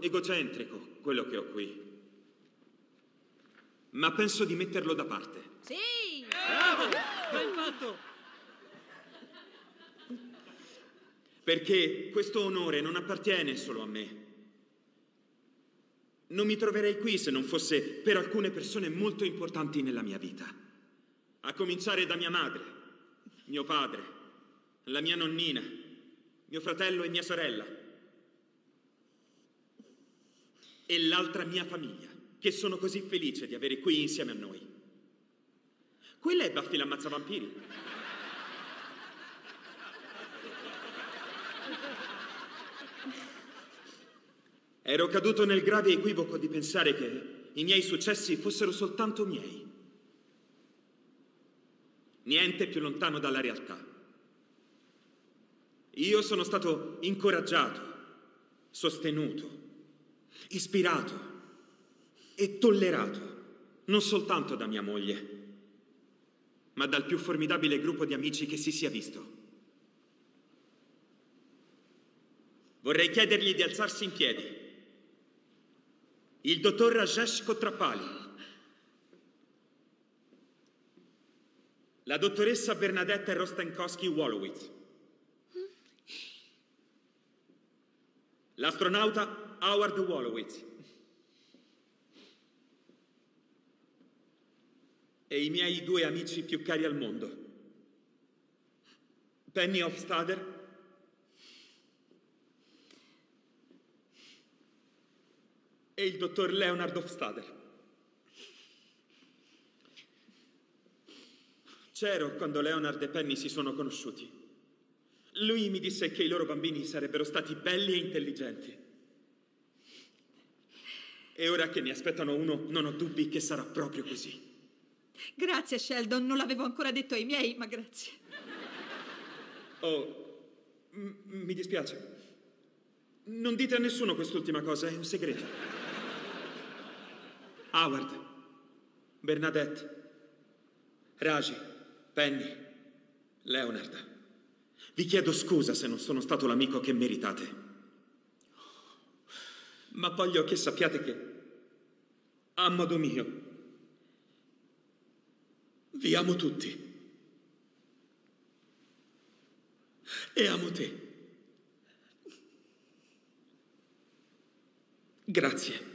egocentrico quello che ho qui. Ma penso di metterlo da parte. Sì! Bravo! Ben fatto! Perché questo onore non appartiene solo a me. Non mi troverei qui se non fosse per alcune persone molto importanti nella mia vita. A cominciare da mia madre, mio padre, la mia nonnina, mio fratello e mia sorella. E l'altra mia famiglia, che sono così felice di avere qui insieme a noi. Quella è Buffy l'ammazzavampiri. Ero caduto nel grave equivoco di pensare che i miei successi fossero soltanto miei. Niente più lontano dalla realtà. Io sono stato incoraggiato, sostenuto, ispirato e tollerato, non soltanto da mia moglie, ma dal più formidabile gruppo di amici che si sia visto. Vorrei chiedergli di alzarsi in piedi. Il dottor Rajesh Kotrapali, la dottoressa Bernadette Rostenkowski-Wolowitz, l'astronauta Howard Wolowitz e i miei due amici più cari al mondo, Penny Hofstadter e il dottor Leonard Hofstadter. C'ero quando Leonard e Penny si sono conosciuti. Lui mi disse che i loro bambini sarebbero stati belli e intelligenti. E ora che ne aspettano uno, non ho dubbi che sarà proprio così. Grazie, Sheldon. Non l'avevo ancora detto ai miei, ma grazie. Oh, mi dispiace. Non dite a nessuno quest'ultima cosa, è un segreto. Howard, Bernadette, Raji, Penny, Leonard. Vi chiedo scusa se non sono stato l'amico che meritate. Ma voglio che sappiate che, a modo mio, vi amo tutti. E amo te. Grazie.